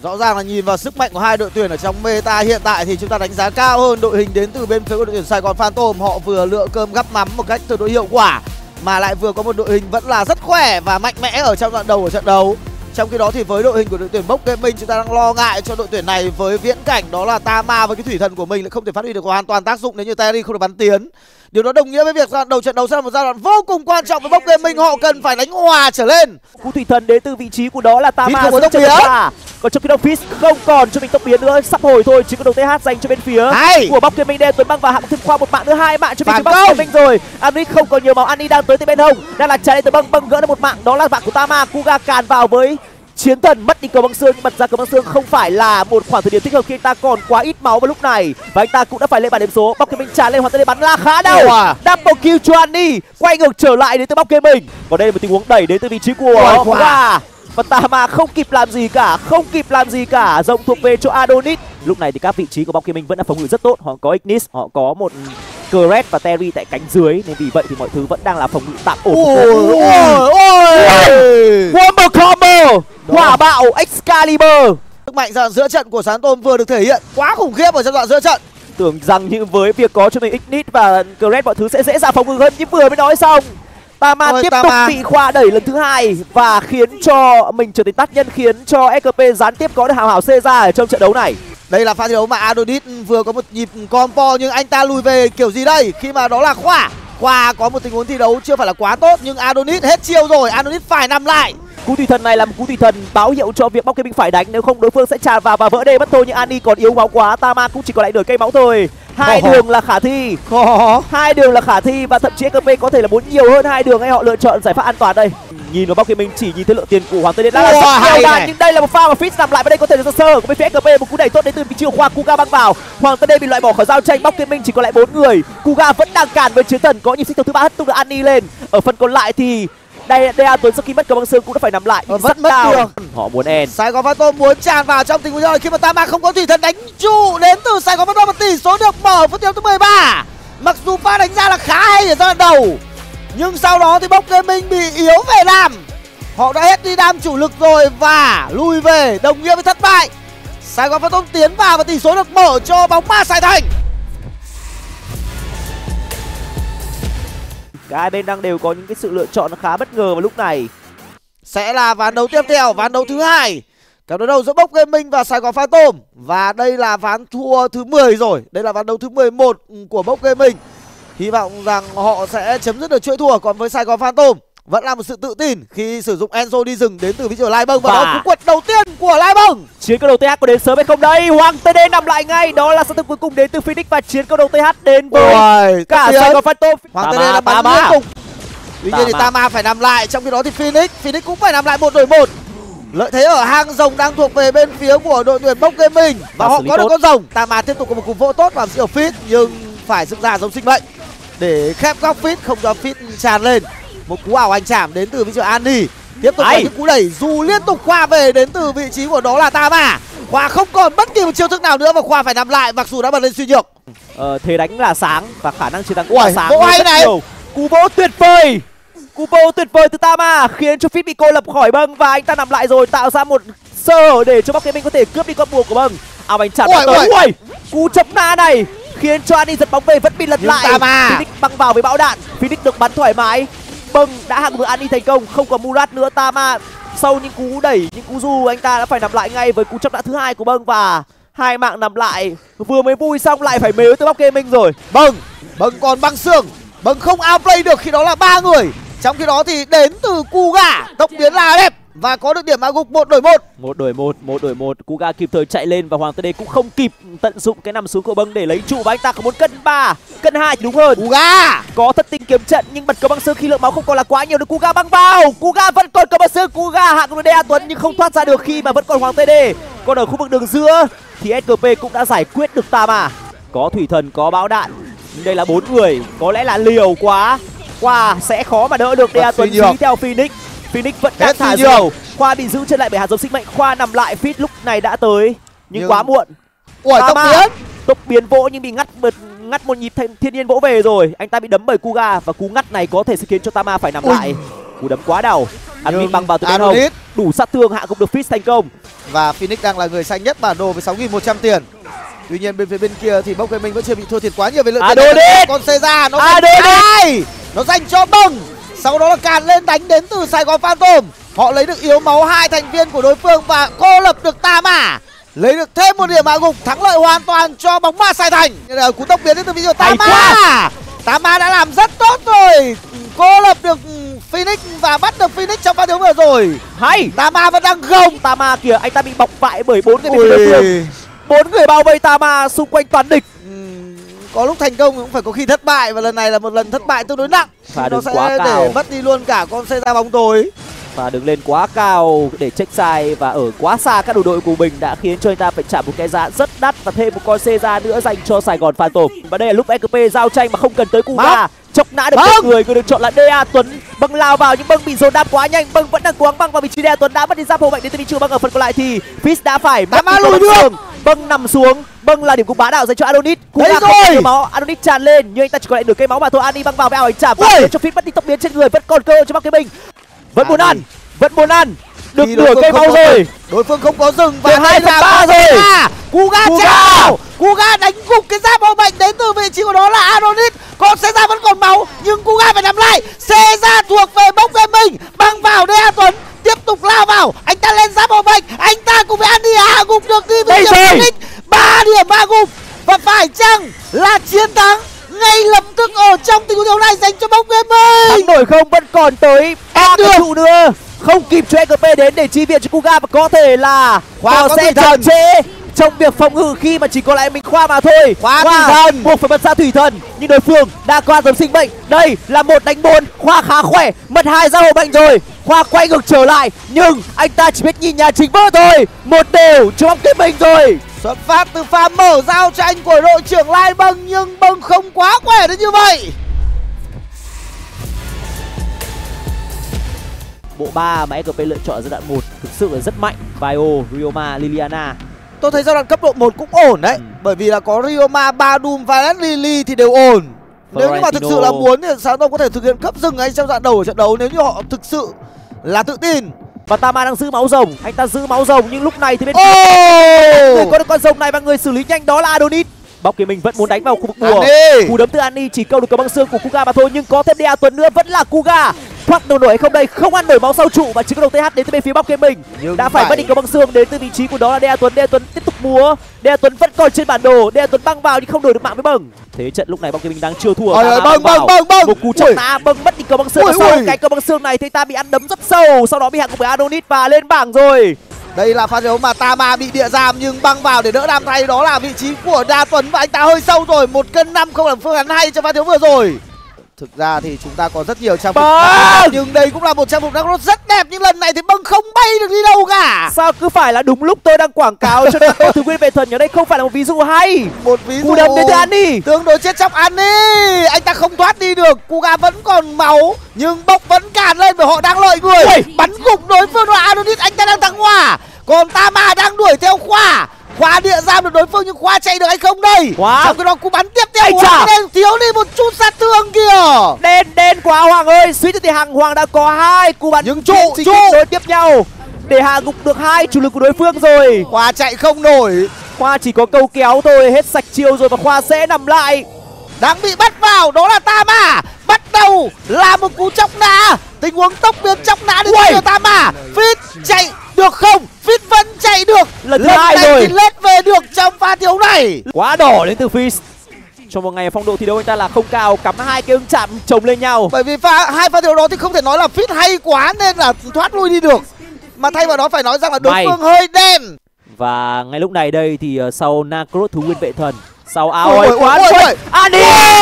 Rõ ràng là nhìn vào sức mạnh của hai đội tuyển ở trong meta hiện tại thì chúng ta đánh giá cao hơn đội hình đến từ bên phía của đội tuyển Sài Gòn Phantom. Họ vừa lựa cơm gắp mắm một cách tương đối hiệu quả mà lại vừa có một đội hình vẫn là rất khỏe và mạnh mẽ ở trong đoạn đầu của trận đấu. Trong khi đó thì với đội hình của đội tuyển Bốc Gaming, chúng ta đang lo ngại cho đội tuyển này với viễn cảnh đó là Tama với cái thủy thần của mình lại không thể phát huy được hoàn toàn tác dụng nếu như Terry không được bắn tiến. Điều đó đồng nghĩa với việc đầu trận đấu sẽ là một giai đoạn vô cùng quan trọng với Bốc Gaming, họ cần phải đánh hòa trở lên. Cú thủy thần đến từ vị trí của đó là Tama không có tốc biến. Còn trong khi đó Fizz không còn cho mình tốc biến nữa, sắp hồi thôi, chỉ có đầu TH dành cho bên phía của Bốc Gaming. Đen Tuấn Băng và Hạng Thêm Khoa một mạng nữa, 2 mạng cho bên phía Bốc Gaming rồi. Anric không còn nhiều máu, Annie đang tới từ bên hông, đang là trái lên từ Băng gỡ được một mạng, đó là mạng của Tama. Kuga càn vào với chiến thần, mất đi cầu băng xương nhưng bật ra cầu băng xương không phải là một khoảng thời điểm thích hợp khi anh ta còn quá ít máu vào lúc này và anh ta cũng đã phải lên bảng điểm số. Bóc Gaming tràn lên, Hoàng Tê bắn là khá đau. Double kill cho Annie, quay ngược trở lại đến từ Bóc Gaming. Còn đây là một tình huống đẩy đến từ vị trí của Kuga và Tama không kịp làm gì cả, rộng thuộc về cho Adonis. Lúc này thì các vị trí của Bóc Gaming vẫn đã phòng ngự rất tốt, họ có Ignis, họ có một Cret và Terry tại cánh dưới nên vì vậy thì mọi thứ vẫn đang là phòng ngự tạm ổn. Wombo combo, hỏa bạo Excalibur. Sức mạnh đoạn giữa trận của Sáng Tôm vừa được thể hiện quá khủng khiếp ở trong đoạn giữa trận. Tưởng rằng như với việc có cho mình Ignis và Cret mọi thứ sẽ dễ dàng phòng ngự hơn, nhưng vừa mới nói xong Tama tiếp tục bị Khoa đẩy lần thứ hai và khiến cho mình trở thành tác nhân, khiến cho SKP gián tiếp có được hào hảo Caesar ở trong trận đấu này. Đây là pha thi đấu mà Adonis vừa có một nhịp combo nhưng anh ta lùi về kiểu gì đây? Khi mà đó là Khoa có một tình huống thi đấu chưa phải là quá tốt nhưng Adonis hết chiêu rồi, Adonis phải nằm lại. Cú thủy thần này là một cú thủy thần báo hiệu cho việc Bóc Gaming phải đánh, nếu không đối phương sẽ tràn vào và vỡ đê mất thôi. Nhưng Annie còn yếu máu quá, Tama cũng chỉ còn lại nửa cây máu thôi. Hai đường là khả thi và thậm chí SKP có thể là muốn nhiều hơn hai đường hay họ lựa chọn giải pháp an toàn đây. Nhìn vào Bóc Gaming chỉ nhìn thấy lượng tiền của Hoàng Tê là rất nhiều đàn, nhưng đây là một pha mà Fizz nằm lại, và đây có thể là sơ của bên phía SKP. Một cú đẩy tốt đến từ vị trí của Khoa, Kuga băng vào, Hoàng Tê bị loại bỏ khỏi giao tranh. Bóc Gaming chỉ còn lại 4 người, Kuga vẫn đang cản với chiến thần, có nhịp xích thứ 3 hất tung được Annie lên. Ở phần còn lại thì Đea Tuấn sau khi mất cầu băng xương cũng đã phải nằm lại, vẫn mất được. Họ muốn end. Sài Gòn Phantom muốn tràn vào trong tình huống rồi khi mà Tama không có thủy thần đánh trụ đến từ Sài Gòn Phantom, và tỷ số được mở phút tiếp thứ 13. Mặc dù pha đánh ra là khá hay ở giai đoạn đầu nhưng sau đó thì Bốc Gaming bị yếu về đam. Họ đã hết đi đam chủ lực rồi và lùi về, đồng nghĩa với thất bại. Sài Gòn Phantom tiến vào và tỷ số được mở cho bóng ma Sài Thành. Cả hai bên đang đều có những cái sự lựa chọn khá bất ngờ vào lúc này. Sẽ là ván đấu tiếp theo, ván đấu thứ hai, cặp đối đầu giữa Bốc Gaming và Sài Gòn Phantom. Và đây là ván thua thứ 10 rồi. Đây là ván đấu thứ 11 của Bốc Gaming. Hy vọng rằng họ sẽ chấm dứt được chuỗi thua. Còn với Sài Gòn Phantom vẫn là một sự tự tin khi sử dụng Enzo đi rừng đến từ vị trí của Lai Bông. Và đó là cú quật đầu tiên của Lai Bông. Chiến câu đầu TH có đến sớm hay không đây? Hoàng TD nằm lại ngay, đó là sát thương cuối cùng đến từ Phoenix và chiến câu đầu TH đến với cả Sài Gòn Phantom. Hoàng TD đã bắn liên tục. Tuy nhiên thì Tama phải nằm lại, trong khi đó thì Phoenix cũng phải nằm lại 1 đổi 1. Lợi thế ở hang rồng đang thuộc về bên phía của đội tuyển Bốc Gaming và họ có được con rồng. Tama tiếp tục có một cú vỗ tốt vào siêu Fizz nhưng phải dựng ra giống sinh mệnh để khép góc Fizz, không cho Fizz tràn lên. Một cú ảo hành chạm đến từ vị trí Annie. Tiếp tục là những cú đẩy dù liên tục Khoa về đến từ vị trí của đó là Tama. Khoa không còn bất kỳ một chiêu thức nào nữa và Khoa phải nằm lại mặc dù đã bật lên suy nhược. Thế đánh là sáng và khả năng chiến thắng cũng là sáng. Vỗ hay này. Cú vỗ tuyệt vời. Cú vỗ tuyệt vời từ Tama khiến cho Fizz bị cô lập khỏi Bâng và anh ta nằm lại rồi, tạo ra một sơ hở để cho Bóc Gaming có thể cướp đi con bùa của Bâng. Ảo hành chạm tới. Cú chấm na này khiến cho Annie giật bóng về, vẫn bị lật lại. Phoenix băng vào với bão đạn, Phoenix được bắn thoải mái. Bâng đã hạng vừa Annie thành công, không còn Murat nữa. Tama sau những cú đẩy, những cú du, anh ta đã phải nằm lại ngay với cú chọc đạn thứ hai của Bâng và hai mạng nằm lại. Vừa mới vui xong lại phải mếu từ Bóc Gaming rồi. Bâng còn băng xương, Bâng không outplay được khi đó là 3 người. Trong khi đó thì đến từ Kuga tốc biến là đẹp và có được điểm hạ gục 1 đổi 1. 1 đổi 1. Kuga kịp thời chạy lên và Hoàng TD cũng không kịp tận dụng cái nằm xuống của Bâng để lấy trụ, và anh ta có muốn cân 3, cân 2 thì đúng hơn. Kuga có thất tinh kiếm trận nhưng bật cầu băng xương khi lượng máu không còn là quá nhiều. Được Kuga băng vào, Kuga vẫn còn cầu băng xương. Kuga hạ được Đea Tuấn nhưng không thoát ra được khi mà vẫn còn Hoàng TD. Còn ở khu vực đường giữa thì SKP cũng đã giải quyết được Tama. Có thủy thần, có bão đạn, nhưng đây là 4 người, có lẽ là liều quá. Khoa sẽ khó mà đỡ được Đea Tuấn dí theo Phoenix. Phoenix vẫn đang thả diều. Khoa bị giữ chân lại bởi hạt giống sinh mệnh. Khoa nằm lại, Fizz lúc này đã tới nhưng quá muộn. Tốc biến vỗ nhưng bị ngắt một nhịp thiên nhiên vỗ về rồi. Anh ta bị đấm bởi Kuga và cú ngắt này có thể sẽ khiến cho Tama phải nằm lại. Cú đấm quá đau. Admin băng vào từ bên hông. đủ sát thương hạ gục được Fizz thành công. Và Phoenix đang là người xanh nhất bản đồ với 6.100 tiền. Tuy nhiên bên phía bên kia thì Bốc Gaming vẫn chưa bị thua thiệt quá nhiều về lượng tiền. Con Caesar nó nó dành cho Bông. Sau đó là càn lên đánh đến từ Sài Gòn Phantom. Họ lấy được yếu máu 2 thành viên của đối phương và cô lập được Tama. Lấy được thêm một điểm hạ gục, thắng lợi hoàn toàn cho bóng ma Sài Thành. Cú tốc biến đến từ video Tama. Tama đã làm rất tốt rồi. Cô lập được Phoenix và bắt được Phoenix trong pha thiếu vừa rồi. Hay. Tama vẫn đang gồng. Tama kìa, anh ta bị bọc vại bởi 4 người bên đối phương. 4 người bao vây Tama xung quanh toàn địch. Có lúc thành công cũng phải có khi thất bại, và lần này là một lần thất bại tương đối nặng. Và nó đừng sẽ quá cao để mất đi luôn cả con xe ra bóng tối. Và đứng lên quá cao để check sai và ở quá xa các đồng đội của mình đã khiến cho anh ta phải trả một cái giá rất đắt và thêm một con xe ra nữa dành cho Sài Gòn Phantom. Và đây là lúc EKP giao tranh mà không cần tới Kuga. Chọc nã được một người được chọn là DA Tuấn. Bâng lao vào nhưng Bâng bị dồn đạp quá nhanh. Bâng vẫn đang cố gắng băng vào vị trí DA Tuấn, đã mất đi giáp hậu mạnh đến từ vị trí Bâng. Ở phần còn lại thì Fizz đã phải mất lùi được. Bâng nằm xuống. Bâng là điểm cú bá đạo dành cho Adonis. Kuga không có máu, Adonis tràn lên nhưng anh ta chỉ còn lại nửa cây máu mà thôi. Ani băng vào với ảo ảnh chạm cho Fizz mất đi tốc biến trên người, vẫn còn cơ cho Bắc Kế Bình. Vẫn muốn ăn được nửa cây máu rồi. Đối phương không có dừng và 2/3 rồi. Kuga chào. Kuga đánh gục cái giáp hậu mạnh đến từ vị trí của đó là Adonis. Còn Caesar vẫn còn máu nhưng Kuga phải nằm lại. Caesar thuộc về Bốc Gaming, băng vào DA Tuấn, tiếp tục lao vào. Anh ta lên giáp hậu mạnh, anh ta cùng với Andy hạ gục được đi với Phoenix. 3 điểm hạ gục và phải chăng là chiến thắng ngay lập tức ở trong tình huống này dành cho Bốc Gaming? Thắng nổi không, vẫn còn tới 3 cái trụ nữa. Không kịp cho EKP đến để chi viện cho Kuga và có thể là Khoa sẽ chậm trễ trong việc phòng ngự khi mà chỉ còn lại mình Khoa mà thôi. Khoa thủy thần buộc phải bật ra thủy thần nhưng đối phương đã qua dòng sinh mệnh. Đây là 1 đánh 4, Khoa khá khỏe, mất 2 ra hậu bệnh rồi. Khoa quay ngược trở lại nhưng anh ta chỉ biết nhìn nhà chính vỡ thôi. 1 đều cho Bốc Gaming rồi. Xuất phát từ pha mở giao tranh của đội trưởng Lai Bâng nhưng Bâng không quá khỏe đến như vậy. Bộ 3 mà EKP lựa chọn giai đoạn 1 thực sự là rất mạnh. Vio, Ryoma, Liliana. Tôi thấy giai đoạn cấp độ 1 cũng ổn đấy. Bởi vì là có Ryoma, Badum, Violet, Lily thì đều ổn. Nếu như mà thực sự là muốn thì Sáng Tông có thể thực hiện cấp rừng ngay trong đoạn đầu của trận đấu nếu như họ thực sự là tự tin. Và Tama đang giữ máu rồng, anh ta giữ máu rồng nhưng lúc này thì bên kia người có được con rồng này và người xử lý nhanh đó là Adonis. Bóc Kế Minh vẫn muốn đánh vào khu vực bùa. Cú đấm từ Ani chỉ câu được cầu băng xương của Kuga mà thôi, nhưng có thêm DA Tuấn nữa, vẫn là Kuga. Thoát đầu nổi hay không đây, không ăn nổi máu sau trụ và chỉ có đồng TH đến từ bên phía Bóc Kế Minh. Đã phải mất đi cầu băng xương đến từ vị trí của đó là DA Tuấn. DA Tuấn tiếp tục múa, DA Tuấn vẫn còn trên bản đồ, DA Tuấn băng vào nhưng không đổi được mạng với Bâng. Thế trận lúc này Bóc Kế Minh đang chưa thua. Bâng. Một cú chọc nã, Bâng mất đi cầu băng xương. Sau cái cầu băng xương này thì ta bị ăn đấm rất sâu, sau đó bị hạ gục bởi Adonis và lên bảng rồi. Đây là pha đấu mà Tama bị địa giam nhưng băng vào để đỡ đam thay, đó là vị trí của DA Tuấn và anh ta hơi sâu rồi. 1 cân 5 không làm phương án hay cho pha đấu vừa rồi. Thực ra thì chúng ta có rất nhiều trang phục nhưng đây cũng là một trang phục đang rất đẹp, nhưng lần này thì Bâng không bay được đi đâu cả. Sao cứ phải là đúng lúc tôi đang quảng cáo cho nên có thứ nguyên về thần ở đây không phải là một ví dụ hay. Một ví dụ cú đấm đến từ Ani tương đối chết chóc. Ani anh ta không thoát đi được, Kuga vẫn còn máu nhưng Bốc vẫn cản lên bởi họ đang lợi người. Bắn gục đối phương là Adonis, anh ta đang thắng hòa. Còn Tama đang đuổi theo Khoa địa giam được đối phương nhưng Khoa chạy được hay không đây? Trong cái đó cú bắn tiếp theo thiếu đi một chút sát thương kìa. Đen quá Hoàng ơi, suýt thì Hoàng đã có 2 cú bắn nhưng trụ đối tiếp nhau để hạ gục được 2 chủ lực của đối phương rồi. Khoa chạy không nổi, Khoa chỉ có câu kéo thôi, hết sạch chiêu rồi và Khoa sẽ nằm lại. Đang bị bắt vào đó là Tama, bắt đầu là một cú chọc nã, tình huống tốc biến chọc nã đến từ Tama. Fizz chạy được không? Fizz vẫn chạy được, lần thứ 2 rồi thì lết về được trong pha thiếu này. Quá đỏ đến từ Fizz. Trong một ngày phong độ thi đấu anh ta là không cao, cắm 2 cái ứng chạm chồng lên nhau. Bởi vì hai pha thiếu đó thì không thể nói là Fizz hay quá nên là thoát lui đi được, mà thay vào đó phải nói rằng là đối phương hơi đen. Và ngay lúc này đây thì sau Nacros thú nguyên vệ thần, sau Ani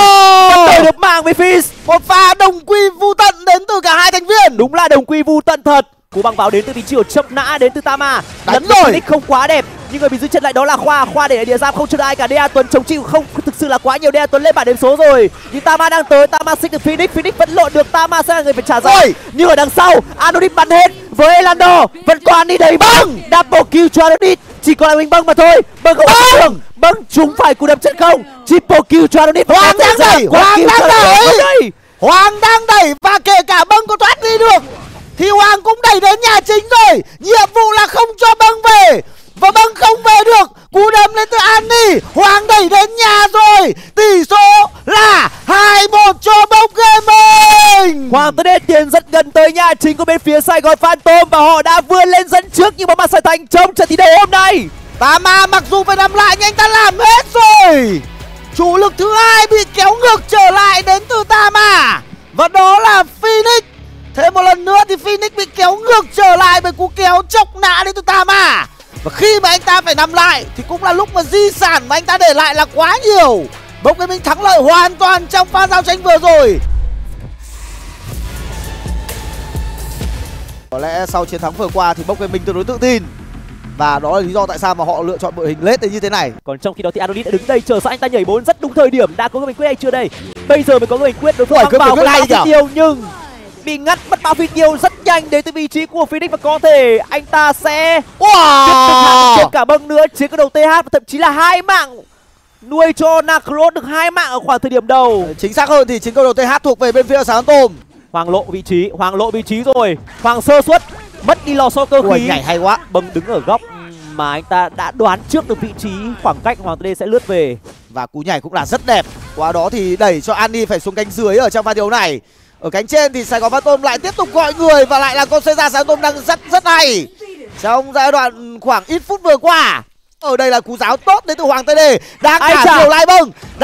vẫn được mạng với Fizz. Một pha đồng quy vu tận đến từ cả hai thành viên. Đúng là đồng quy vu tận thật. Cú băng vào đến từ vị trí của chậm nã đến từ Tama. Đánh rồi, không quá đẹp nhưng người bị giữ chân lại đó là Khoa để địa giam không cho ai cả. DA Tuấn chống chịu không thực sự là quá nhiều. DA Tuấn lên bảng điểm số rồi nhưng Tama đang tới, Tama xích được Phoenix vẫn lộn được. Tama sẽ là người phải trả giá nhưng ở đằng sau Adonis bắn hết với Elando, vẫn còn đi đầy Bâng. Double kill cho Adonis, chỉ còn lại mình Bâng mà thôi. Bâng không có đường, Bâng trúng phải cú đấm chân không. Triple kill cho Adonis. Hoàng đang đẩy và kể cả Bâng có thoát đi được thì Hoàng cũng đẩy đẩy đến nhà chính rồi. Nhiệm vụ là không cho bâng về. Và bâng không về được. Cú đấm lên từ Annie. Hoàng đẩy đến nhà rồi. Tỷ số là 2-1 cho Bốc Gaming. Hoàng TD tiến rất gần tới nhà chính của bên phía Sài Gòn Phantom và họ đã vươn lên dẫn trước nhưng bóng ma Sài Thành trong trận thi đấu hôm nay. Tama mặc dù phải nằm lại nhưng anh ta làm hết rồi. Chủ lực thứ hai bị kéo ngược trở lại đến từ Tama. Và đó là Phoenix. Thêm một lần nữa thì Phoenix bị kéo ngược trở lại bởi cú kéo chọc nã đến từ Tama. Và khi mà anh ta phải nằm lại thì cũng là lúc mà di sản mà anh ta để lại là quá nhiều. Bốc Gaming thắng lợi hoàn toàn trong pha giao tranh vừa rồi. Có lẽ sau chiến thắng vừa qua thì Bốc Gaming tương đối tự tin. Và đó là lý do tại sao mà họ lựa chọn đội hình lết như thế này. Còn trong khi đó thì Adonis đã đứng đây chờ sẵn, anh ta nhảy 4 rất đúng thời điểm. Đã có người quyết hay chưa đây? Bây giờ mới có người quyết đối phương băng vào với Bao Tiêu nhưng bị ngắt mất Bao Phi Tiêu rất nhanh đến từ vị trí của Phoenix và có thể anh ta sẽ trên cả bâng nữa, chiến cái đầu TH và thậm chí là 2 mạng nuôi cho Nacros được 2 mạng ở khoảng thời điểm đầu. Chính xác hơn thì chiến câu đầu TH thuộc về bên phía Sáng Tôm. Hoàng lộ vị trí rồi. Hoàng sơ suất, mất đi lò xo cơ khí. Nhảy hay quá. Bâng đứng ở góc mà anh ta đã đoán trước được vị trí khoảng cách Hoàng TD sẽ lướt về. Và cú nhảy cũng là rất đẹp. Qua đó thì đẩy cho Annie phải xuống cánh dưới ở trong pha đấu này. Ở cánh trên thì Sài Gòn Phantom lại tiếp tục gọi người và lại là con Seiza Sài Gòn đang rất hay trong giai đoạn khoảng ít phút vừa qua. Ở đây là cú giáo tốt đến từ Hoàng TD. Đang thả diều lái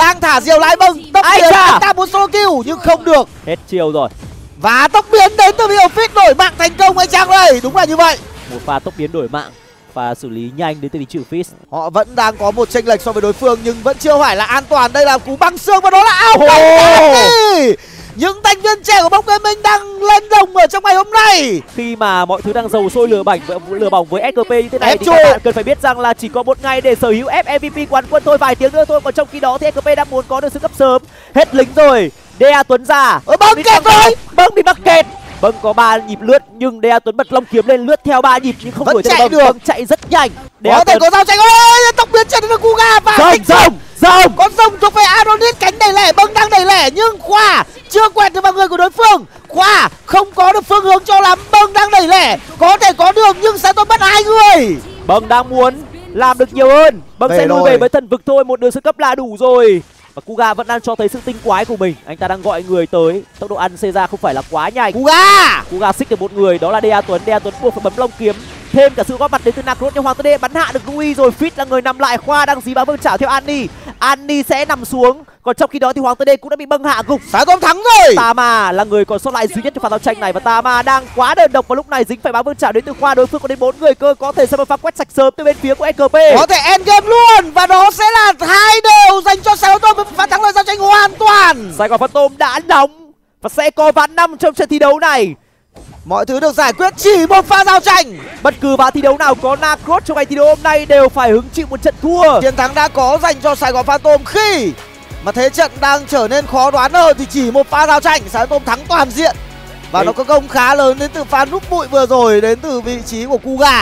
bâng, tốc biến anh ta muốn solo kill nhưng không được. Hết chiều rồi. Và tốc biến đến từ Biofit đổi mạng thành công anh Trang đây. Đúng là như vậy. Một pha tốc biến đổi mạng và xử lý nhanh đến từ vị trí Fizz. Họ vẫn đang có một chênh lệch so với đối phương nhưng vẫn chưa phải là an toàn. Đây là cú băng xương và đó là ảo cảnh. Những thành viên trẻ của Bốc Gaming đang lên đồng ở trong ngày hôm nay. Khi mà mọi thứ đang dầu sôi lửa bỏng với SKP như thế này thì các bạn cần phải biết rằng là chỉ có 1 ngày để sở hữu MVP quán quân thôi, vài tiếng nữa thôi. Còn trong khi đó thì SKP đang muốn có được sự cấp sớm. Hết lính rồi. Đea Tuấn ra. Bâng kẹt rồi. Bâng bị mắc kẹt. Bâng có 3 nhịp lướt nhưng Đea Tuấn bật long kiếm lên lướt theo 3 nhịp nhưng không đuổi theo Bâng. Bâng chạy rất nhanh. Có thể có giao tranh. Ôi, tốc biến chân đến Kuga và rồng. Con rồng thuộc về Adonis, cánh đẩy lẻ, Bâng đang đẩy lẻ nhưng Khoa chưa quẹt được vào người của đối phương. Khoa không có được phương hướng cho lắm, Bâng đang đẩy lẻ, có thể có đường nhưng sẽ tôi mất 2 người. Bâng đang muốn làm được nhiều hơn. Bâng sẽ lui về với thần vực thôi, một đường sơ cấp là đủ rồi. Và Kuga vẫn đang cho thấy sự tinh quái của mình. Anh ta đang gọi người tới. Tốc độ ăn Seiza không phải là quá nhanh. Kuga xích được một người, đó là Đea Tuấn. Đea Tuấn buộc phải bấm long kiếm. Thêm cả sự góp mặt đến từ Nacros nhưng Hoàng TD bắn hạ được Louis rồi. Fizz là người nằm lại. Khoa đang dí bám vương chảo theo Annie. Annie sẽ nằm xuống. Còn trong khi đó thì Hoàng TD cũng đã bị bâng hạ gục. Sáng Tôm thắng rồi. Tama là người còn sót lại duy nhất trong pha giao tranh này và Tama đang quá đơn độc và lúc này dính phải bám vương chảo đến từ Khoa. Đối phương có đến 4 người cơ, có thể sẽ một pha quét sạch sớm từ bên phía của SKP. Có thể end game luôn và đó sẽ là 2-2 dành cho Sài Gòn Phantom với pha thắng lợi giao tranh hoàn toàn. Sài Gòn Phantom đã nóng và sẽ có ván 5 trong trận thi đấu này. Mọi thứ được giải quyết chỉ một pha giao tranh. Bất cứ ván thi đấu nào có Nacros trong ngày thi đấu hôm nay đều phải hứng chịu một trận thua. Chiến thắng đã có dành cho Sài Gòn Phantom khi mà thế trận đang trở nên khó đoán hơn thì chỉ một pha giao tranh Sài Gòn Phantom thắng toàn diện. Và nó có công khá lớn đến từ pha núp bụi vừa rồi đến từ vị trí của Kuga.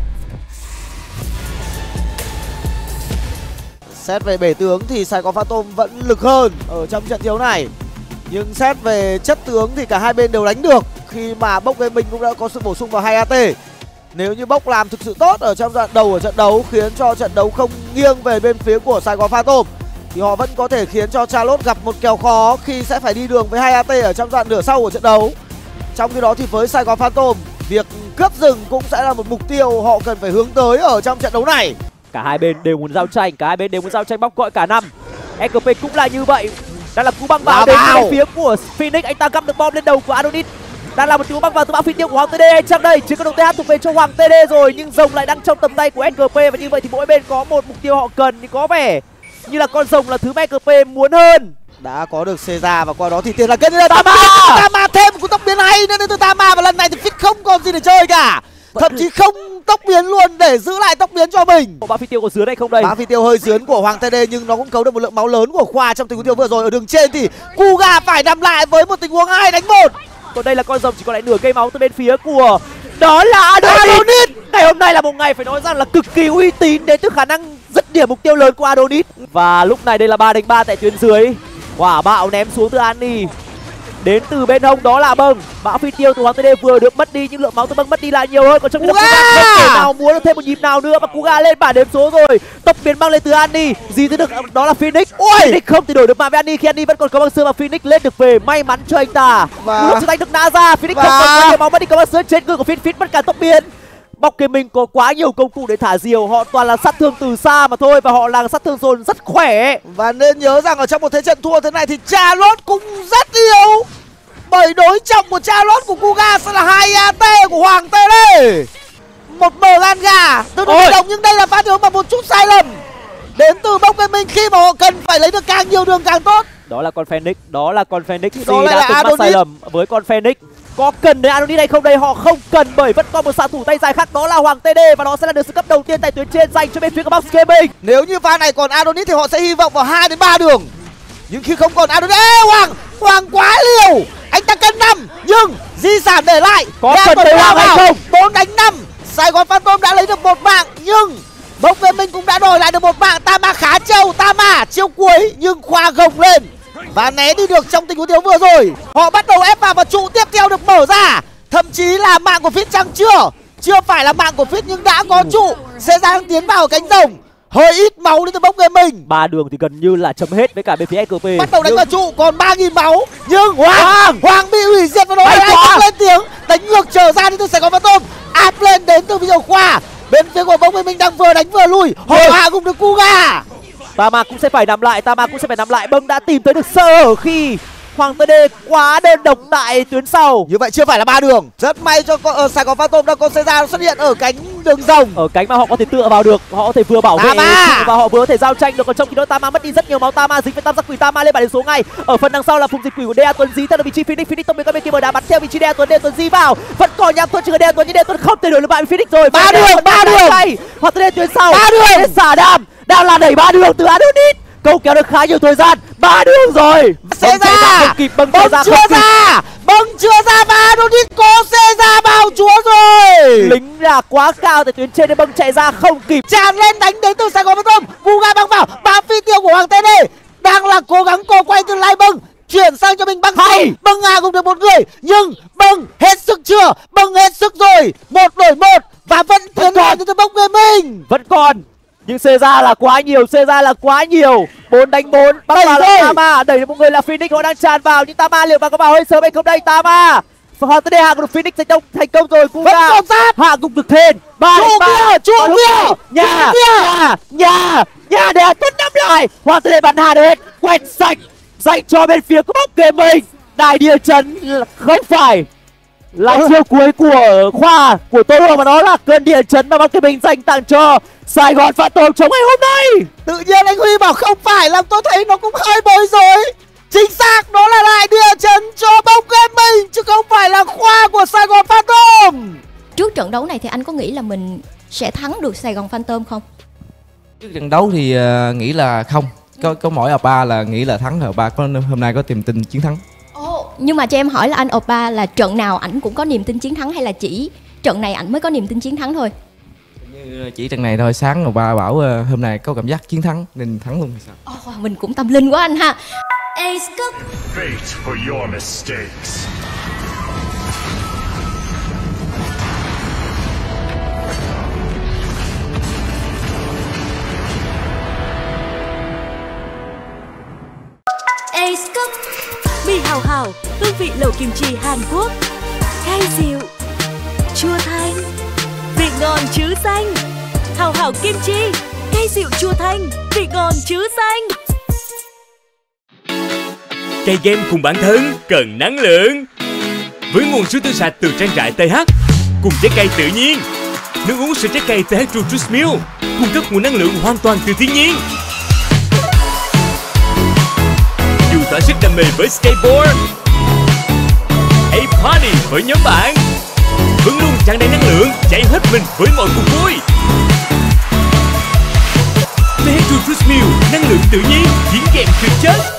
Xét về bể tướng thì Sài Gòn Phantom vẫn lực hơn ở trong trận đấu này. Nhưng xét về chất tướng thì cả hai bên đều đánh được khi mà Bốc Gaming cũng đã có sự bổ sung vào 2 AT. Nếu như Bốc làm thực sự tốt ở trong đoạn đầu của trận đấu khiến cho trận đấu không nghiêng về bên phía của Sài Gòn Phantom thì họ vẫn có thể khiến cho Charlotte gặp một kèo khó khi sẽ phải đi đường với 2 AT ở trong đoạn nửa sau của trận đấu. Trong khi đó thì với Sài Gòn Phantom, việc cướp rừng cũng sẽ là một mục tiêu họ cần phải hướng tới ở trong trận đấu này. Cả hai bên đều muốn giao tranh, bóc gọi cả năm. SKP cũng là như vậy. Đang là cú băng vào đến phía của Phoenix, anh ta găm được bom lên đầu của Adonis. Đang là một cú băng vào từ bão phi tiêu của Hoàng TD chắc đây. Chiến đấu TH thuộc về cho Hoàng TD rồi nhưng rồng lại đang trong tầm tay của SKP và như vậy thì mỗi bên có một mục tiêu họ cần thì có vẻ như là con rồng là thứ mà SKP muốn hơn. Đã có được Seiza và qua đó thì tiền là kết là Tama thêm một cú tốc biến hay nữa đến từ Tama và lần này thì Fizz không còn gì để chơi cả. Thậm chí không tốc biến luôn để giữ lại tốc biến cho mình. Bão phi tiêu có dướn hay không đây? Bão phi tiêu hơi dướn của Hoàng TD nhưng nó cũng cấu được một lượng máu lớn của Khoa trong tình huống tiêu vừa rồi. Ở đường trên thì Kuga phải nằm lại với một tình huống 2 đánh 1. Còn đây là con rồng chỉ còn lại nửa cây máu từ bên phía của đó là Adonis. Ngày hôm nay là một ngày phải nói rằng là cực kỳ uy tín đến từ khả năng dứt điểm mục tiêu lớn của Adonis. Và lúc này đây là 3 đánh 3 tại tuyến dưới. Quả bạo ném xuống từ Annie. đến từ bên hông đó là Bâng. Bão phi tiêu từ Hoàng TD vừa được mất đi nhưng lượng máu từ Bâng mất đi lại nhiều hơn, còn trong khi đó Kuga không thể nào muốn được thêm một nhịp nào nữa và Kuga lên bảng đếm số rồi. Tốc biến băng lên từ Annie, gì tới được đó là Phoenix. Phoenix không thể đổi được mạng với Annie khi Annie vẫn còn có băng xương và Phoenix lên được về, may mắn cho anh ta. Lúc sự đánh được nã ra, Phoenix không còn có nhiều máu, mất đi có băng xương trên người của Phoenix mất cả tốc biến. Bóc Gaming có quá nhiều công cụ để thả diều, họ toàn là sát thương từ xa mà thôi và họ là sát thương dồn rất khỏe. Và nên nhớ rằng ở trong một thế trận thua thế này thì Charlotte cũng rất yếu, bởi đối trọng của Charlotte của Kuga sẽ là 2 AT của Hoàng TD. Một bờ gan gà từ đối đồng, nhưng đây là pha điều mà một chút sai lầm đến từ Bóc Gaming khi mà họ cần phải lấy được càng nhiều đường càng tốt. Đó là con Phoenix, đó là con Phoenix đã từng mắc sai lầm với con Phoenix. Có cần đến Adonis hay không đây? Họ không cần, bởi vẫn còn một xạ thủ tay dài khác, đó là Hoàng TD và nó sẽ là được sự cấp đầu tiên tại tuyến trên dành cho bên phía của Box Gaming. Nếu như pha này còn Adonis thì họ sẽ hy vọng vào 2 đến 3 đường. Nhưng khi không còn Adonis, Hoàng quá liều. Anh ta cân 5 nhưng di sản để lại. Có cần tới Hoàng hay không? 4 đánh 5. Sài Gòn Phantom đã lấy được 1 mạng nhưng Box Gaming cũng đã đổi lại được 1 mạng. Tama khá trâu, Tama chiêu cuối nhưng Khoa gồng lên và né đi được trong tình huống thiếu vừa rồi. Họ bắt đầu ép vào và trụ tiếp theo được mở ra. Thậm chí là mạng của Fit chăng chưa phải là mạng của Fit nhưng đã có trụ. Sẽ đang tiến vào cánh rồng. Hơi ít máu đến từ Box Gaming. 3 đường thì gần như là chấm hết với cả bên phía SKP. Bắt đầu đánh vào trụ còn 3.000 máu. Nhưng Hoàng bị hủy diệt và đó là anh lên tiếng đánh ngược trở ra đến từ Sài Gòn Phantom. Áp lên đến từ video Khoa. Bên phía của Box Gaming đang vừa đánh vừa lui. Họ hạ cùng được Kuga. Tama cũng sẽ phải nằm lại, Bâng đã tìm tới được sơ hở khi Hoàng TD quá đơn độc tại tuyến sau. Như vậy chưa phải là 3 đường. Rất may cho Sài Gòn Phantom đang có Caesar xuất hiện ở cánh đường rồng. Ở cánh mà họ có thể tựa vào được, họ có thể vừa bảo vệ và họ vừa có thể giao tranh được. Còn trong khi đó Tama mất đi rất nhiều máu, Tama dính với tam giác quỷ, Tama lên bảng điểm số ngay. Ở phần đằng sau là phùng dịch quỷ của Đea Tuấn dí theo vị trí Phoenix tông bên kia bờ đá bắn theo vị trí Đea Tuấn dí vào. Vẫn còn nhắm thôi chứ Đea Tuấn, nhưng Đea Tuấn không thể đổi được bạn Phoenix rồi. 3 đường. Hoàng TD tuyến sau. 3 đường. Xả đam đang là đẩy 3 đường từ Adonis. Câu kéo được khá nhiều thời gian, 3 đường rồi. Bâng chưa ra và Adonis có Caesar bao chúa rồi. Lính là quá cao tại tuyến trên nên Bâng chạy ra không kịp. Tràn lên đánh đến từ Sài Gòn Phantom. Kuga băng vào, bám phi tiêu của Hoàng TD đang là cố gắng co quay từ lai Bâng chuyển sang cho mình băng hay. Bâng cùng được một người nhưng Bâng hết sức chưa? Bâng hết sức rồi. 1 đổi 1 và vẫn tiến lên từ Box Gaming. Vẫn còn. Nhưng Caesar là quá nhiều. 4 đánh 4. Bắt vào là Tama, đẩy được một người là Phoenix, họ đang tràn vào nhưng Tama liệu có vào hơi sớm hay không đây? Tama Hoàng TD hạ được Phoenix thành công rồi. Kuga hạ gục được Thên. Trụ kia. Nhà để tuấn nắm lại. Hoàng TD bắn hạ hết, quét sạch dành cho bên phía của Box Gaming. Đại địa chấn không phải là chiêu cuối của Khoa của Toro mà nó là cơn địa chấn mà Box Gaming dành tặng cho Sài Gòn Phantom trong ngày hôm nay. Tự nhiên anh Huy bảo không phải, làm tôi thấy nó cũng hơi bối rối. Chính xác, đó là đại địa chấn cho Box Gaming chứ không phải là Khoa của Sài Gòn Phantom. Trước trận đấu này thì anh có nghĩ là mình sẽ thắng được Sài Gòn Phantom không? Trước trận đấu thì nghĩ là không. Có mỗi Oppa là nghĩ là thắng, Oppa hôm nay có niềm tin chiến thắng. Nhưng mà cho em hỏi là anh Oppa là trận nào ảnh cũng có niềm tin chiến thắng hay là chỉ trận này ảnh mới có niềm tin chiến thắng thôi? Chỉ trận này thôi, sáng Oppa bảo hôm nay có cảm giác chiến thắng nên thắng luôn thì sao? Mình cũng tâm linh quá anh ha. Ace Cook. Fate for your mistakes. Ace Cook. Mì hào hào, hương vị lẩu kim chi Hàn Quốc. Cay dịu, chua thanh, vị ngon chứ xanh. Hào hào kim chi, cay dịu chua thanh, vị ngon chứ xanh. Cây game cùng bản thân cần năng lượng. Với nguồn sữa tươi sạch từ trang trại TH cùng trái cây tự nhiên, nước uống sữa trái cây TH True Juice Milk cung cấp nguồn năng lượng hoàn toàn từ thiên nhiên. Dù thỏa sức đam mê với skateboard, hay party với nhóm bạn, vẫn luôn tràn đầy năng lượng, chạy hết mình với mọi cuộc vui. TH True Juice Milk, năng lượng tự nhiên, diễn kèm thực chất.